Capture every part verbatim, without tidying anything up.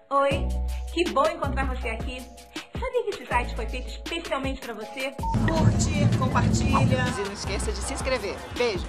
Oi, que bom encontrar você aqui. Sabia que esse site foi feito especialmente para você? Curte, compartilha e não esqueça de se inscrever. Beijo!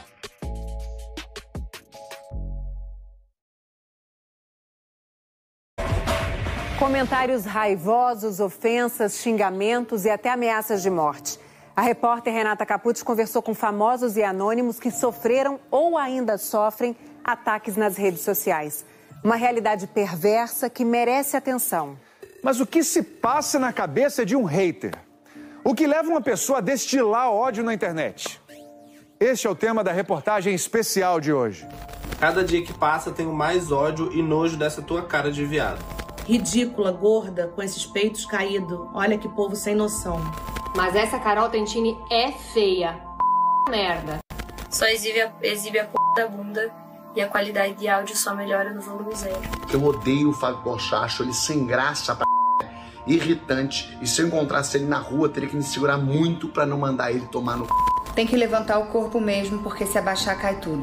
Comentários raivosos, ofensas, xingamentos e até ameaças de morte. A repórter Renata Capucci conversou com famosos e anônimos que sofreram ou ainda sofrem ataques nas redes sociais. Uma realidade perversa que merece atenção. Mas o que se passa na cabeça de um hater? O que leva uma pessoa a destilar ódio na internet? Este é o tema da reportagem especial de hoje. Cada dia que passa tenho mais ódio e nojo dessa tua cara de viado. Ridícula, gorda, com esses peitos caídos. Olha que povo sem noção. Mas essa Carol Tentini é feia. Merda. Só exibe a, exibe a p da bunda e a qualidade de áudio só melhora no volume zero. Eu odeio o Fábio Porchat, acho ele sem graça pra irritante. E se eu encontrasse ele na rua, teria que me segurar muito pra não mandar ele tomar no c... Tem que levantar o corpo mesmo, porque se abaixar cai tudo.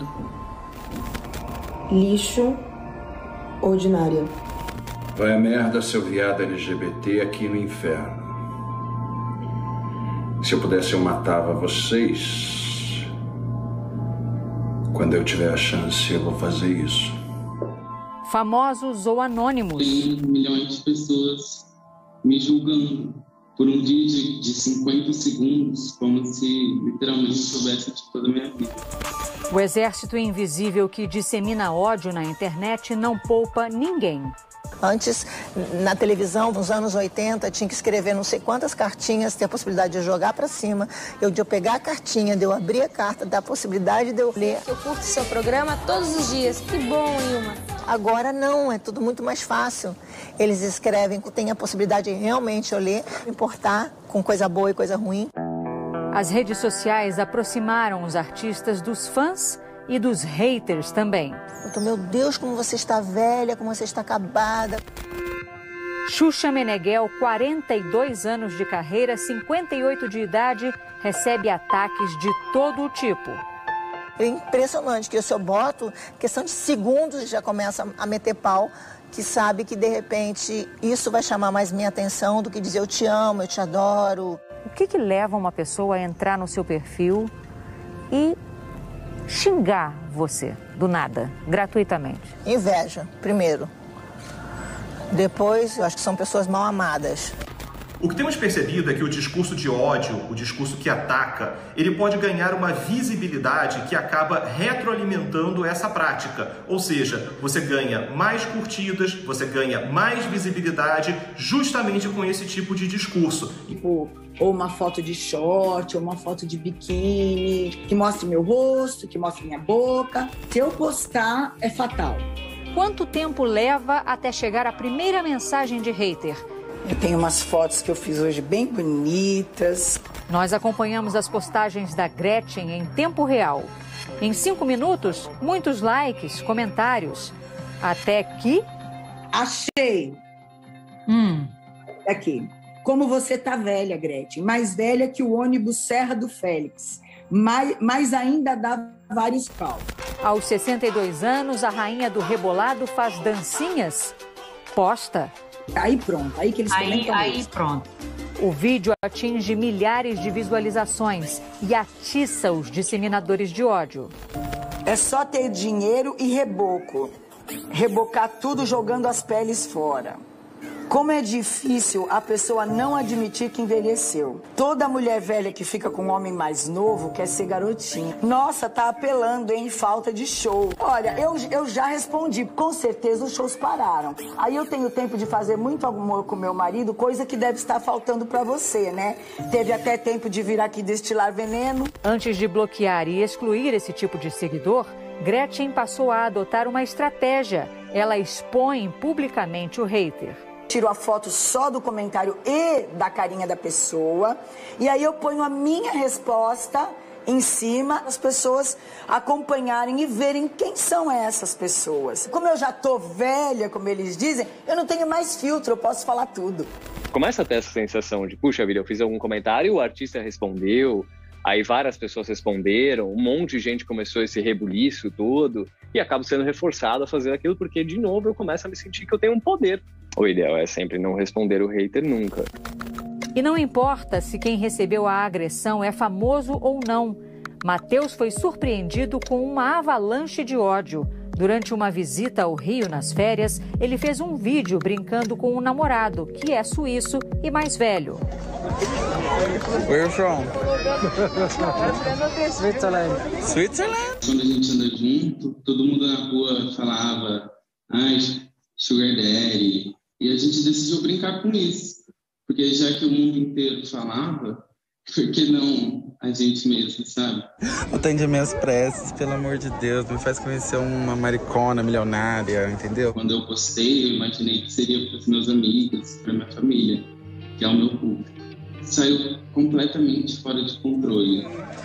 Lixo ordinária. Vai a merda, seu viado L G B T, aqui no inferno. Se eu pudesse, eu matava vocês. Quando eu tiver a chance, eu vou fazer isso. Famosos ou anônimos. Tem milhões de pessoas me julgando por um vídeo de cinquenta segundos, como se literalmente soubesse de toda a minha vida. O exército invisível que dissemina ódio na internet não poupa ninguém. Antes, na televisão, nos anos oitenta, tinha que escrever não sei quantas cartinhas, ter a possibilidade de jogar para cima, eu de eu pegar a cartinha, de eu abrir a carta, dar a possibilidade de eu ler. Eu curto seu programa todos os dias. Que bom, Ilma. Agora não, é tudo muito mais fácil. Eles escrevem, tem a possibilidade de realmente eu ler, importar com coisa boa e coisa ruim. As redes sociais aproximaram os artistas dos fãs e dos haters também. Então, meu Deus, como você está velha, como você está acabada. Xuxa Meneghel, quarenta e dois anos de carreira, cinquenta e oito de idade, recebe ataques de todo o tipo. É impressionante que se eu boto, questão de segundos já começa a meter pau, que sabe que de repente isso vai chamar mais minha atenção do que dizer eu te amo, eu te adoro. O que que leva uma pessoa a entrar no seu perfil e xingar você, do nada, gratuitamente? Inveja, primeiro. Depois, eu acho que são pessoas mal amadas. O que temos percebido é que o discurso de ódio, o discurso que ataca, ele pode ganhar uma visibilidade que acaba retroalimentando essa prática. Ou seja, você ganha mais curtidas, você ganha mais visibilidade justamente com esse tipo de discurso. Tipo, ou uma foto de short, ou uma foto de biquíni, que mostre meu rosto, que mostre minha boca. Se eu postar, é fatal. Quanto tempo leva até chegar a primeira mensagem de hater? Eu tenho umas fotos que eu fiz hoje bem bonitas. Nós acompanhamos as postagens da Gretchen em tempo real. Em cinco minutos, muitos likes, comentários. Até que... Achei! Hum. Aqui. Como você tá velha, Gretchen. Mais velha que o ônibus Serra do Félix. Mas, mas ainda dá vários pau. Aos sessenta e dois anos, a rainha do rebolado faz dancinhas. Posta. Aí pronto, aí que eles aí, comentam Aí isso. pronto. O vídeo atinge milhares de visualizações e atiça os disseminadores de ódio. É só ter dinheiro e reboco. Rebocar tudo jogando as peles fora. Como é difícil a pessoa não admitir que envelheceu. Toda mulher velha que fica com um homem mais novo quer ser garotinha. Nossa, tá apelando, hein? Falta de show. Olha, eu, eu já respondi. Com certeza os shows pararam. Aí eu tenho tempo de fazer muito amor com meu marido, coisa que deve estar faltando pra você, né? Teve até tempo de vir aqui destilar veneno. Antes de bloquear e excluir esse tipo de seguidor, Gretchen passou a adotar uma estratégia. Ela expõe publicamente o hater. Tiro a foto só do comentário e da carinha da pessoa. E aí eu ponho a minha resposta em cima, as pessoas acompanharem e verem quem são essas pessoas. Como eu já tô velha, como eles dizem, eu não tenho mais filtro, eu posso falar tudo. Começa a ter essa sensação de, puxa vida, eu fiz algum comentário, o artista respondeu, aí várias pessoas responderam, um monte de gente começou esse rebuliço todo, e acabo sendo reforçado a fazer aquilo, porque, de novo, eu começo a me sentir que eu tenho um poder. O ideal é sempre não responder o hater nunca. E não importa se quem recebeu a agressão é famoso ou não. Matheus foi surpreendido com uma avalanche de ódio. Durante uma visita ao Rio nas férias, ele fez um vídeo brincando com um namorado, que é suíço e mais velho. Where are you from? Switzerland. Switzerland? Quando a gente anda junto, todo mundo na rua falava, ai, sugar daddy. E a gente decidiu brincar com isso. Porque já que o mundo inteiro falava, por que não a gente mesmo, sabe? Atende minhas preces, pelo amor de Deus. Me faz conhecer uma maricona milionária, entendeu? Quando eu postei, eu imaginei que seria para os meus amigos, para minha família, que é o meu público. Saiu completamente fora de controle.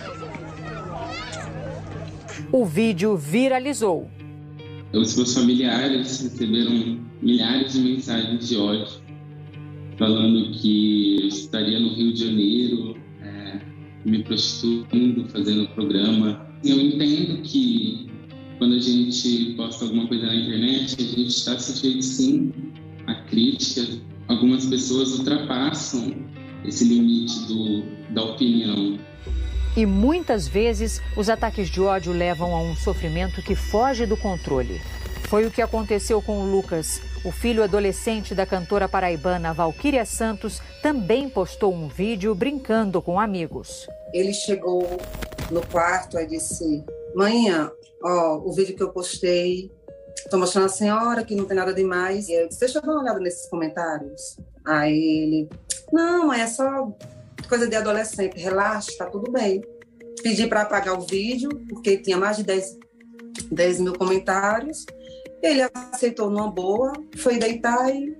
O vídeo viralizou. Os meus familiares receberam milhares de mensagens de ódio, falando que eu estaria no Rio de Janeiro, é, me prostituindo, fazendo programa. Eu entendo que quando a gente posta alguma coisa na internet, a gente está sujeito sim a críticas. Algumas pessoas ultrapassam esse limite do, da opinião. E muitas vezes os ataques de ódio levam a um sofrimento que foge do controle. Foi o que aconteceu com o Lucas. O filho adolescente da cantora paraibana Valquíria Santos também postou um vídeo brincando com amigos. Ele chegou no quarto e disse: mãe, ó, o vídeo que eu postei, tô mostrando a senhora que não tem nada demais. E eu disse: deixa eu dar uma olhada nesses comentários. Aí ele: não, mãe, é só coisa de adolescente, relaxa, tá tudo bem. Pedi para apagar o vídeo, porque tinha mais de dez mil comentários. Ele aceitou numa boa, foi deitar e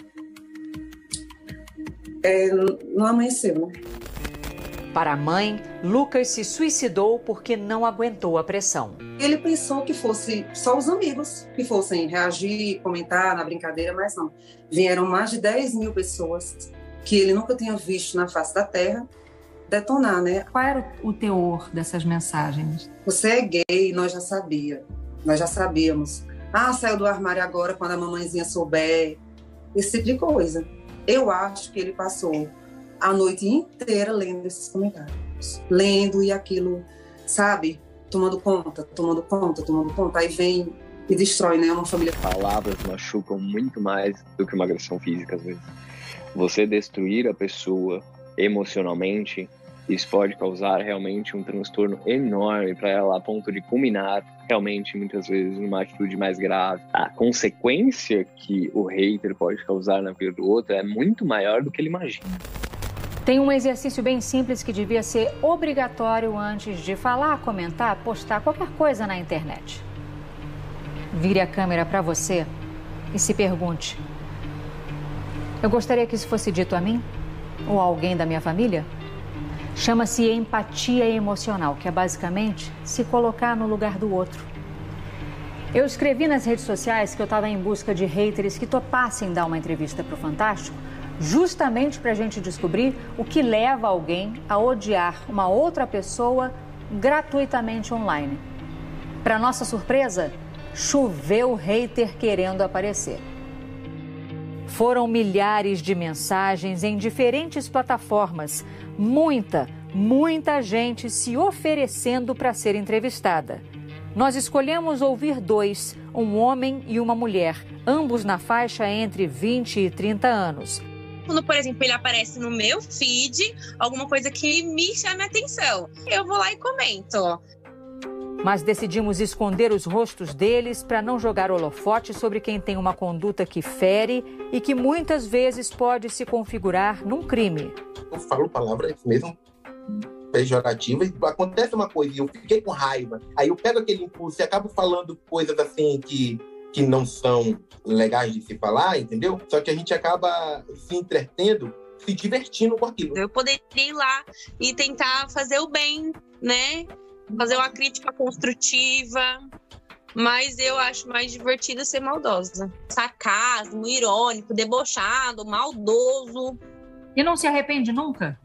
é, não amanheceu, né? Para a mãe, Lucas se suicidou porque não aguentou a pressão. Ele pensou que fosse só os amigos que fossem reagir, comentar na brincadeira, mas não. Vieram mais de dez mil pessoas que ele nunca tinha visto na face da terra detonar, né? Qual era o teor dessas mensagens? Você é gay, nós já sabia, nós já sabíamos. Ah, saiu do armário agora quando a mamãezinha souber. Esse tipo de coisa. Eu acho que ele passou a noite inteira lendo esses comentários. Lendo e aquilo, sabe? Tomando conta, tomando conta, tomando conta. Aí vem e destrói, né? Uma família. Palavras machucam muito mais do que uma agressão física, às vezes. Você destruir a pessoa emocionalmente, isso pode causar realmente um transtorno enorme para ela, a ponto de culminar realmente, muitas vezes, numa atitude mais grave. A consequência que o hater pode causar na vida do outro é muito maior do que ele imagina. Tem um exercício bem simples que devia ser obrigatório antes de falar, comentar, postar qualquer coisa na internet. Vire a câmera para você e se pergunte: eu gostaria que isso fosse dito a mim? Ou a alguém da minha família? Chama-se empatia emocional, que é basicamente se colocar no lugar do outro. Eu escrevi nas redes sociais que eu estava em busca de haters que topassem dar uma entrevista para o Fantástico, justamente para a gente descobrir o que leva alguém a odiar uma outra pessoa gratuitamente online. Para nossa surpresa, choveu hater querendo aparecer. Foram milhares de mensagens em diferentes plataformas. Muita, muita gente se oferecendo para ser entrevistada. Nós escolhemos ouvir dois, um homem e uma mulher, ambos na faixa entre vinte e trinta anos. Quando, por exemplo, ele aparece no meu feed, alguma coisa que me chame a atenção, eu vou lá e comento. Mas decidimos esconder os rostos deles para não jogar holofote sobre quem tem uma conduta que fere e que muitas vezes pode se configurar num crime. Eu falo palavras mesmo pejorativas, acontece uma coisa e eu fiquei com raiva, aí eu pego aquele impulso e acabo falando coisas assim que, que não são legais de se falar, entendeu? Só que a gente acaba se entretendo, se divertindo com aquilo. Eu poderia ir lá e tentar fazer o bem, né? Fazer uma crítica construtiva, mas eu acho mais divertido ser maldosa. Sarcasmo, irônico, debochado, maldoso. E não se arrepende nunca?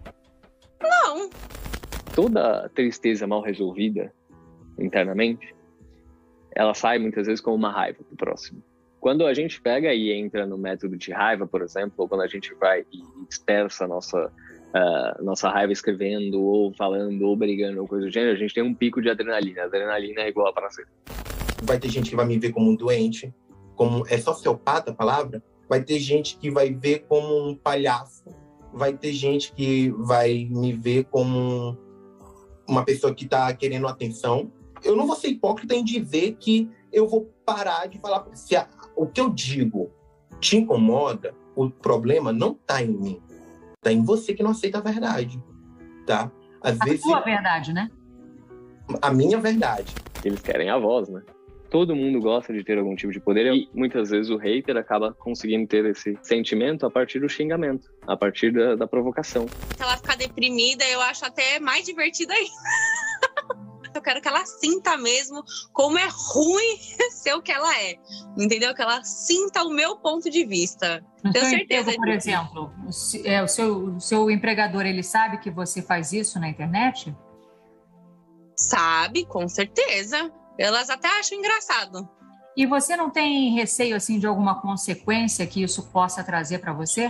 Não. Toda tristeza mal resolvida internamente, ela sai muitas vezes com uma raiva do próximo. Quando a gente pega e entra no método de raiva, por exemplo, ou quando a gente vai e dispersa a nossa, uh, nossa raiva escrevendo, ou falando, ou brigando, ou coisa do gênero, a gente tem um pico de adrenalina. A adrenalina é igual a prazer. Vai ter gente que vai me ver como um doente, como é sociopata a palavra. Vai ter gente que vai ver como um palhaço. Vai ter gente que vai me ver como uma pessoa que está querendo atenção. Eu não vou ser hipócrita em dizer que eu vou parar de falar. Se a, o que eu digo te incomoda, o problema não está em mim. Está em você que não aceita a verdade. Tá? Às a vezes, sua verdade, né? A minha verdade. Eles querem a voz, né? Todo mundo gosta de ter algum tipo de poder e muitas vezes o hater acaba conseguindo ter esse sentimento a partir do xingamento, a partir da, da provocação. Se ela ficar deprimida, eu acho até mais divertido ainda. Eu quero que ela sinta mesmo como é ruim ser o que ela é, entendeu? Que ela sinta o meu ponto de vista. No Tenho seu certeza emprego, por disso. exemplo, o se- é, o seu, o seu empregador, ele sabe que você faz isso na internet? Sabe, com certeza. Elas até acham engraçado. E você não tem receio, assim, de alguma consequência que isso possa trazer para você?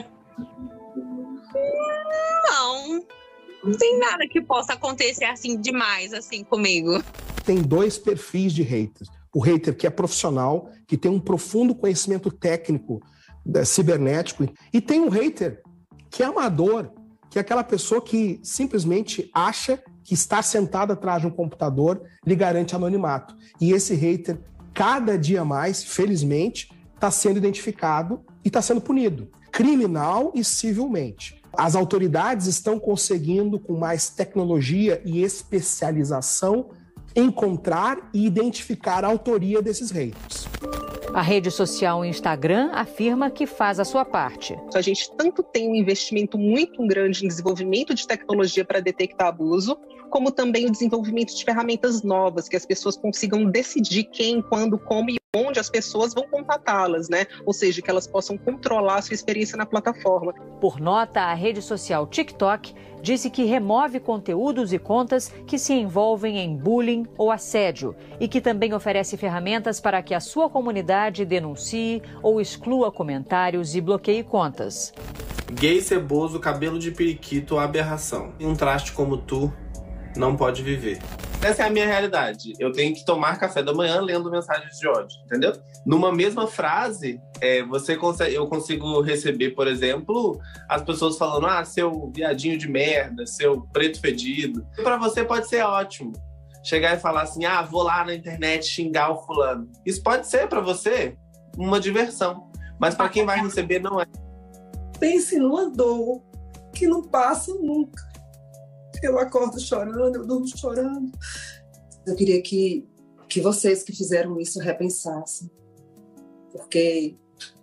Não, não tem nada que possa acontecer assim demais assim comigo. Tem dois perfis de haters. O hater que é profissional, que tem um profundo conhecimento técnico eh, cibernético, e tem um hater que é amador, que é aquela pessoa que simplesmente acha que estar sentado atrás de um computador lhe garante anonimato. E esse hater, cada dia mais, felizmente, está sendo identificado e está sendo punido, criminal e civilmente. As autoridades estão conseguindo, com mais tecnologia e especialização, encontrar e identificar a autoria desses haters. A rede social Instagram afirma que faz a sua parte. A gente tanto tem um investimento muito grande em desenvolvimento de tecnologia para detectar abuso, como também o desenvolvimento de ferramentas novas, que as pessoas consigam decidir quem, quando, como e onde as pessoas vão contatá-las, né? Ou seja, que elas possam controlar a sua experiência na plataforma. Por nota, a rede social TikTok disse que remove conteúdos e contas que se envolvem em bullying ou assédio e que também oferece ferramentas para que a sua comunidade denuncie ou exclua comentários e bloqueie contas. Gay, ceboso, cabelo de periquito, aberração. E um traste como tu não pode viver. Essa é a minha realidade. Eu tenho que tomar café da manhã lendo mensagens de ódio, entendeu? Numa mesma frase, é, você consegue, eu consigo receber, por exemplo, as pessoas falando: ah, seu viadinho de merda, seu preto fedido. Pra você pode ser ótimo. Chegar e falar assim: ah, vou lá na internet xingar o fulano. Isso pode ser pra você uma diversão. Mas pra quem vai receber, não é. Pense numa dor que não passa nunca. Eu acordo chorando, eu durmo chorando. Eu queria que, que vocês que fizeram isso repensassem. Porque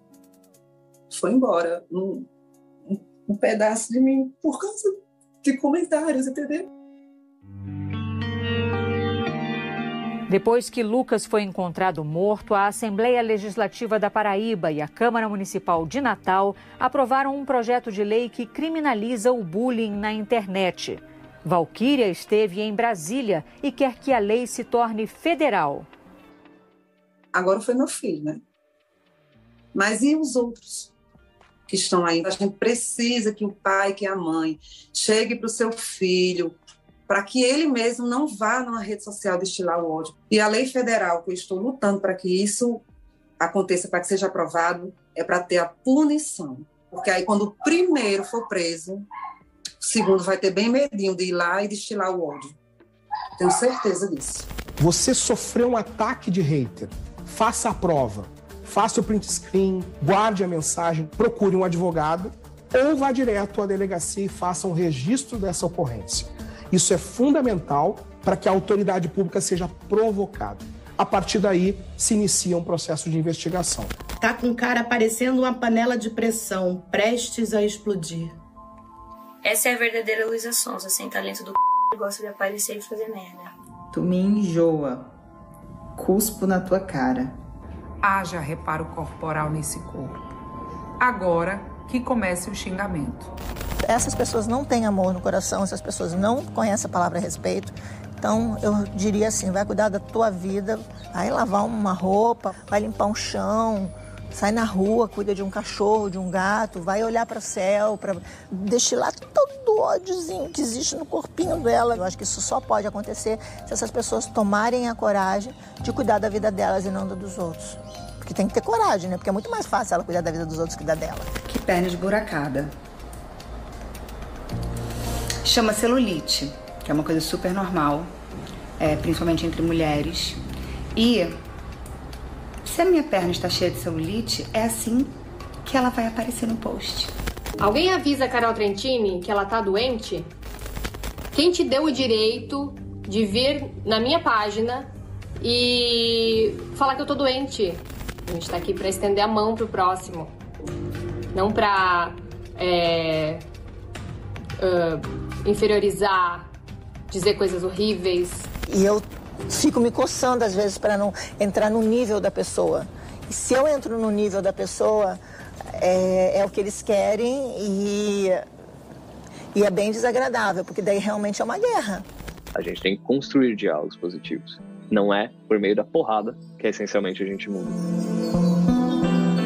foi embora um, um, um pedaço de mim por causa de comentários, entendeu? Depois que Lucas foi encontrado morto, a Assembleia Legislativa da Paraíba e a Câmara Municipal de Natal aprovaram um projeto de lei que criminaliza o bullying na internet. Valquíria esteve em Brasília e quer que a lei se torne federal. Agora foi meu filho, né? Mas e os outros que estão aí? A gente precisa que o pai, que a mãe, chegue para o seu filho, para que ele mesmo não vá numa rede social destilar o ódio. E a lei federal, que eu estou lutando para que isso aconteça, para que seja aprovado, é para ter a punição. Porque aí, quando o primeiro for preso, o segundo vai ter bem medinho de ir lá e destilar o ódio. Tenho certeza disso. Você sofreu um ataque de hater, faça a prova, faça o print screen, guarde a mensagem, procure um advogado ou vá direto à delegacia e faça um registro dessa ocorrência. Isso é fundamental para que a autoridade pública seja provocada. A partir daí, se inicia um processo de investigação. Tá com cara parecendo uma panela de pressão, prestes a explodir. Essa é a verdadeira Luísa Sonza, sem talento do c... gosta de aparecer e fazer merda. Tu me enjoa. Cuspo na tua cara. Haja reparo corporal nesse corpo. Agora que comece o xingamento. Essas pessoas não têm amor no coração, essas pessoas não conhecem a palavra respeito. Então, eu diria assim, vai cuidar da tua vida, vai lavar uma roupa, vai limpar um chão, Sai na rua, cuida de um cachorro, de um gato, vai olhar para o céu, para destilar todo o ódiozinho que existe no corpinho dela. Eu acho que isso só pode acontecer se essas pessoas tomarem a coragem de cuidar da vida delas e não da dos outros. Porque tem que ter coragem, né? Porque é muito mais fácil ela cuidar da vida dos outros que da dela. Que perna esburacada. Chama celulite, que é uma coisa super normal, é, principalmente entre mulheres. E se a minha perna está cheia de celulite, é assim que ela vai aparecer no post. Alguém avisa a Carol Trentini que ela tá doente? Quem te deu o direito de vir na minha página e falar que eu tô doente? A gente tá aqui pra estender a mão pro próximo. Não pra é, uh, inferiorizar, dizer coisas horríveis. E eu fico me coçando às vezes para não entrar no nível da pessoa. E se eu entro no nível da pessoa, é, é o que eles querem e, e é bem desagradável, porque daí realmente é uma guerra. A gente tem que construir diálogos positivos. Não é por meio da porrada que essencialmente a gente muda.